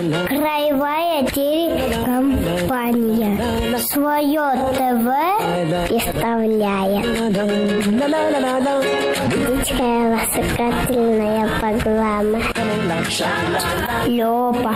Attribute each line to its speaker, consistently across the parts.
Speaker 1: Краевая телекомпания свое ТВ представляет. Детская воспитательная программа Лёпа.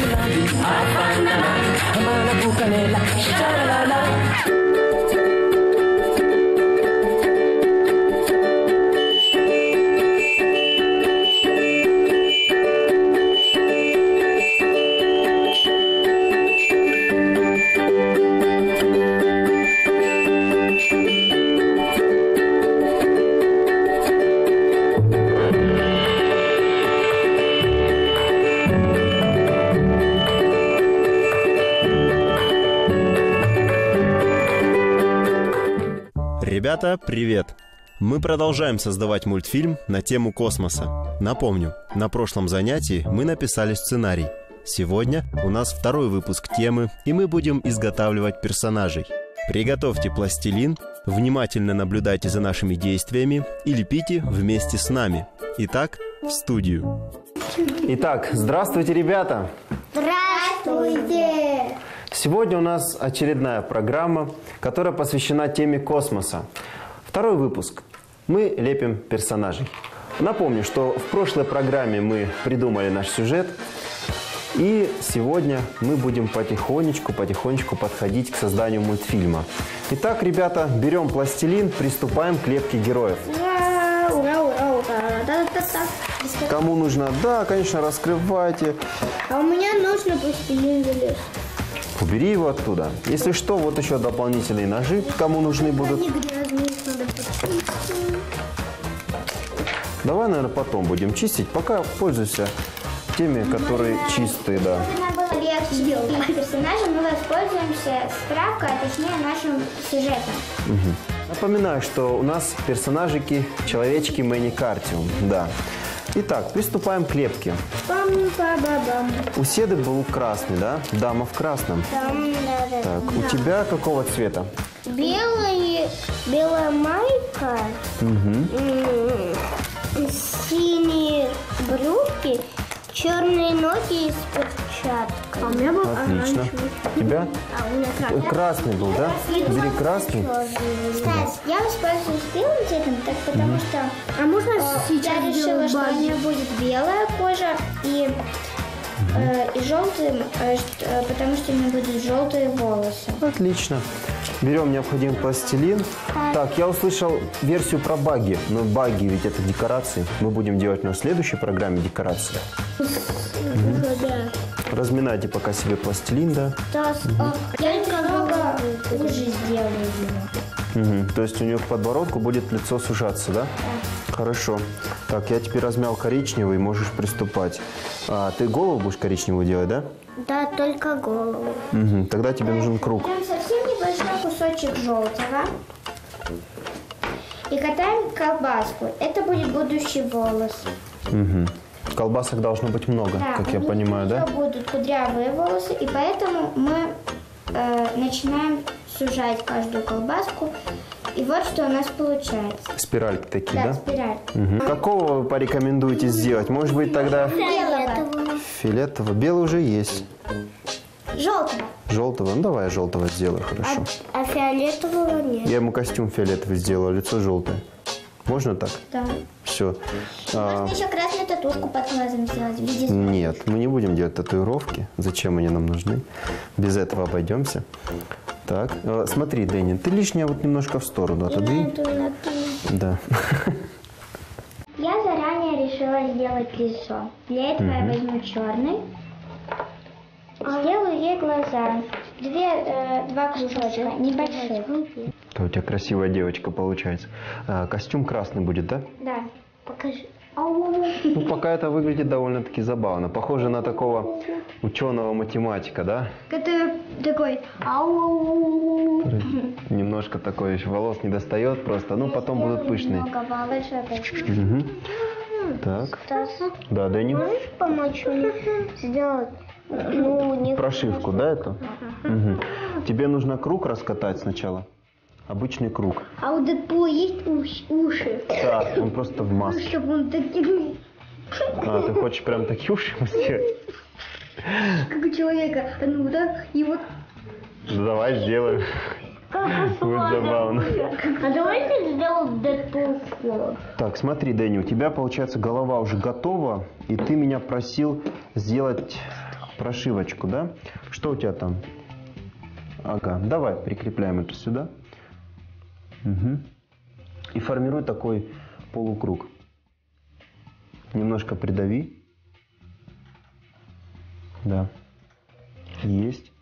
Speaker 2: Ребята, привет! Мы продолжаем создавать мультфильм на тему космоса. Напомню, на прошлом занятии мы написали сценарий. Сегодня у нас второй выпуск темы, и мы будем изготавливать персонажей. Приготовьте пластилин, внимательно наблюдайте за нашими действиями и лепите вместе с нами. Итак, в студию.
Speaker 3: Итак, здравствуйте, ребята!
Speaker 1: Здравствуйте!
Speaker 3: Сегодня у нас очередная программа, которая посвящена теме космоса. Второй выпуск. Мы лепим персонажей. Напомню, что в прошлой программе мы придумали наш сюжет. И сегодня мы будем потихонечку подходить к созданию мультфильма. Итак, ребята, берем пластилин, приступаем к лепке героев. Кому нужно? Да, конечно, раскрывайте.
Speaker 1: А у меня нужно пластилин залез.
Speaker 3: Убери его оттуда. Если что, вот еще дополнительные ножи, кому нужны будут.
Speaker 1: Они грязные, их надо почистить.
Speaker 3: Давай, наверное, потом будем чистить. Пока пользуйся теми, которые чистые, да.
Speaker 4: Чтобы нам было легче лепить персонажа, мы воспользуемся справкой, а точнее нашим сюжетом.
Speaker 3: Напоминаю, что у нас персонажики человечки Мэнни Картиум. Да. Итак, приступаем к лепке. У Седы был красный, да? Дама в красном. Так, у тебя какого цвета?
Speaker 1: Белая майка, синие брюки, черные ноги с перчатками. А у меня был
Speaker 3: Отлично. У тебя? Красный был, да? Бери красный.
Speaker 4: Стас, я воспользуюсь белым цветом, так потому что
Speaker 1: А можно
Speaker 4: я решила, что у нее будет белая кожа и желтый, потому что у нее будут желтые волосы.
Speaker 3: Отлично. Берем необходимый пластилин. Так, я услышал версию про багги. Но багги ведь это декорации. Мы будем делать на следующей программе декорации. Разминайте пока себе пластилин, да?
Speaker 4: Я немного хуже сделаю его.
Speaker 3: То есть у нее к подбородку будет лицо сужаться, да? Да. Хорошо. Так, я теперь размял коричневый, можешь приступать. А ты голову будешь коричневую делать, да?
Speaker 1: Да, только голову.
Speaker 3: Тогда тебе нужен круг.
Speaker 4: Берем совсем небольшой кусочек желтого и катаем колбаску. Это будет будущий волос.
Speaker 3: Колбасок должно быть много,
Speaker 4: Да,
Speaker 3: как я понимаю, да?
Speaker 4: будут кудрявые волосы, и поэтому мы начинаем сужать каждую колбаску. И вот что у нас получается.
Speaker 3: Спиральки такие,
Speaker 4: Да,
Speaker 3: да?
Speaker 4: спираль.
Speaker 3: Какого вы порекомендуете сделать? Может быть, тогда
Speaker 4: Белого.
Speaker 3: фиолетового. Белый уже есть.
Speaker 4: Желтого.
Speaker 3: Желтого. Ну, давай я желтого сделаю, хорошо.
Speaker 1: А фиолетового нет.
Speaker 3: Я ему костюм фиолетовый сделаю, лицо желтое. Можно так?
Speaker 4: Да.
Speaker 3: Все.
Speaker 4: Можно еще красную татушку под глазом сделать в виде звезд.
Speaker 3: Нет, мы не будем делать татуировки. Зачем они нам нужны? Без этого обойдемся. Так, смотри, Дэнни, ты лишнее вот немножко в сторону отодвинь. Да.
Speaker 4: Я заранее решила сделать лицо. Для этого я возьму черный. Сделаю ей глаза. Два кружочка, небольших.
Speaker 3: Да, у тебя красивая девочка получается. Костюм красный будет, да?
Speaker 4: Да. Покажи.
Speaker 3: Ну, пока это выглядит довольно-таки забавно. Похоже на такого ученого-математика, да?
Speaker 4: Который такой.
Speaker 3: Немножко такой еще волос не достает просто. Ну, потом будут пышные. Так. Да, Дэнни?
Speaker 1: Можешь помочь мне сделать? Ну,
Speaker 3: Прошивку, да, эту? Тебе нужно круг раскатать сначала. Обычный круг.
Speaker 1: А у Дэдпула есть уши?
Speaker 3: Да, он просто в маске.
Speaker 1: Чтобы он такие...
Speaker 3: А, ты хочешь прям такие уши сделать?
Speaker 4: Как у человека. Ну да, и вот...
Speaker 3: Давай сделаем. Будет забавно.
Speaker 1: А давайте сделаем Дэдпул.
Speaker 3: Так, смотри, Дэнни, у тебя, получается, голова уже готова, и ты меня просил сделать прошивочку, да? Что у тебя там? Ага, давай прикрепляем это сюда. Угу. И формируй такой полукруг. Немножко придави. Да. Есть.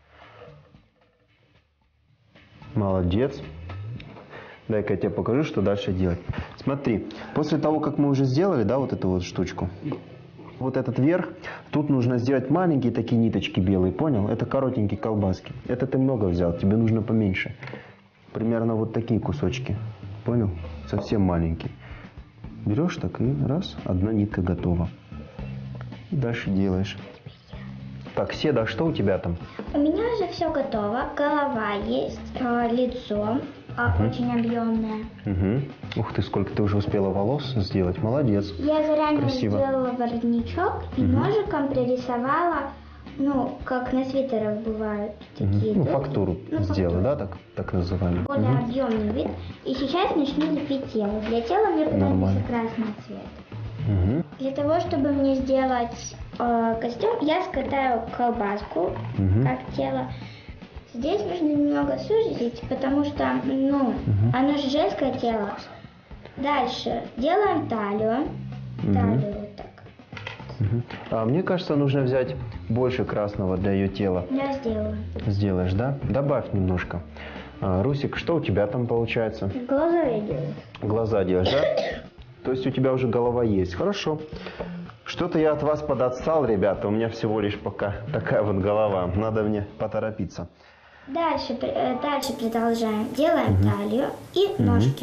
Speaker 3: Молодец. Дай-ка я тебе покажу, что дальше делать. Смотри, после того, как мы уже сделали, да, вот эту вот штучку, вот этот верх, тут нужно сделать маленькие такие ниточки белые, понял? Это коротенькие колбаски. Это ты много взял, тебе нужно поменьше. Примерно вот такие кусочки, понял? Совсем маленькие. Берешь так и раз, одна нитка готова. И дальше делаешь. Так, Седа, что у тебя там?
Speaker 4: У меня уже все готово. Голова есть, лицо очень объемное.
Speaker 3: Угу. Ух ты, сколько ты уже успела волос сделать. Молодец.
Speaker 4: Я заранее
Speaker 3: Красиво.
Speaker 4: сделала воротничок и ножиком пририсовала, ну, как на свитерах бывают такие.
Speaker 3: Ну,
Speaker 4: да?
Speaker 3: фактуру сделала, да, так называемую?
Speaker 4: Более объемный вид. И сейчас начну лепить тело. Для тела мне понадобится красный цвет.
Speaker 3: Угу.
Speaker 4: Для того, чтобы мне сделать костюм, я скатаю колбаску, как тело. Здесь нужно немного сузить, потому что, ну, оно же женское тело. Дальше делаем талию. Талию вот так.
Speaker 3: А мне кажется, нужно взять больше красного для ее тела.
Speaker 4: Я сделаю.
Speaker 3: Сделаешь, да? Добавь немножко. Русик, что у тебя там получается?
Speaker 1: Глаза я делаю.
Speaker 3: Глаза делаешь, да? То есть у тебя уже голова есть. Хорошо. Что-то я от вас подотстал, ребята. У меня всего лишь пока такая вот голова. Надо мне поторопиться.
Speaker 4: Дальше продолжаем. Делаем талию и ножки.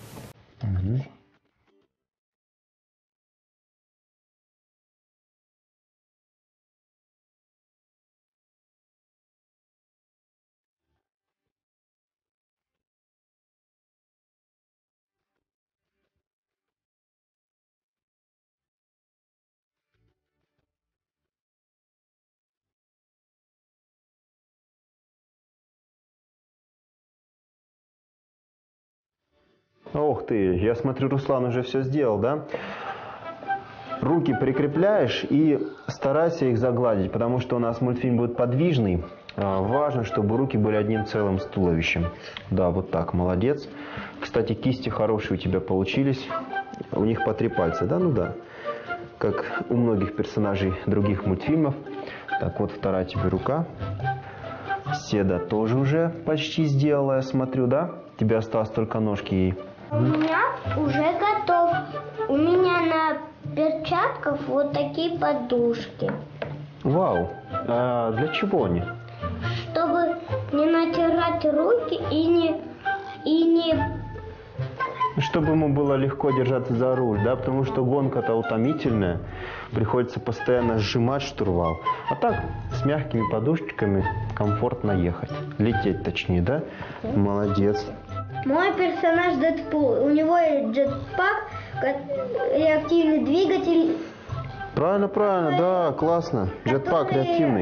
Speaker 3: Ох ты, я смотрю, Руслан уже все сделал, да? Руки прикрепляешь и старайся их загладить, потому что у нас мультфильм будет подвижный. Важно, чтобы руки были одним целым с туловищем. Да, вот так, молодец. Кстати, кисти хорошие у тебя получились. У них по 3 пальца, да? Ну да. Как у многих персонажей других мультфильмов. Так, вот вторая тебе рука. Седа тоже уже почти сделала, я смотрю, да? Тебе осталось только ножки ей.
Speaker 1: У меня уже готов. У меня на перчатках вот такие подушки.
Speaker 3: Вау! А для чего они?
Speaker 1: Чтобы не натирать руки и не...
Speaker 3: Чтобы ему было легко держаться за руль, да? Потому что гонка-то утомительная. Приходится постоянно сжимать штурвал. А так, с мягкими подушечками комфортно ехать. Лететь точнее, да? Молодец.
Speaker 1: Мой персонаж Дэдпул. У него есть джетпак, реактивный двигатель.
Speaker 3: Правильно, да, классно. Джетпак реактивный.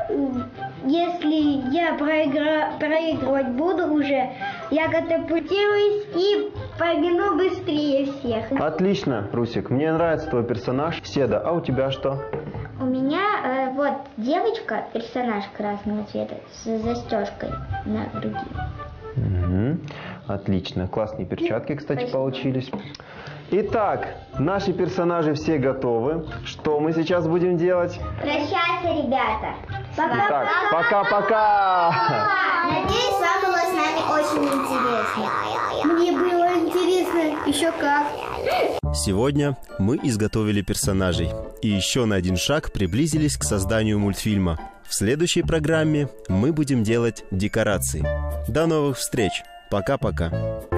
Speaker 1: Если я проигрывать буду уже, я катапультируюсь и побегу быстрее всех.
Speaker 3: Отлично, Русик. Мне нравится твой персонаж. Седа, а у тебя что?
Speaker 4: У меня вот девочка, персонаж красного цвета с застежкой на груди.
Speaker 3: Угу. Отлично. Классные перчатки, кстати, получились. Итак, наши персонажи все готовы. Что мы сейчас будем делать?
Speaker 4: Прощаться, ребята.
Speaker 3: Итак, пока-пока!
Speaker 4: Надеюсь, вам было с нами очень интересно.
Speaker 1: Мне было интересно еще как.
Speaker 2: Сегодня мы изготовили персонажей и еще на один шаг приблизились к созданию мультфильма. В следующей программе мы будем делать декорации. До новых встреч! Пока-пока!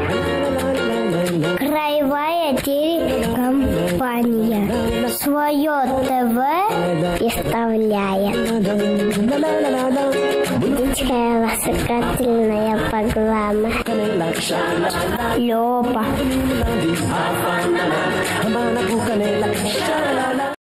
Speaker 1: Краевая телекомпания. Свое ТВ представляет. Детская развлекательная программа. Лёпа.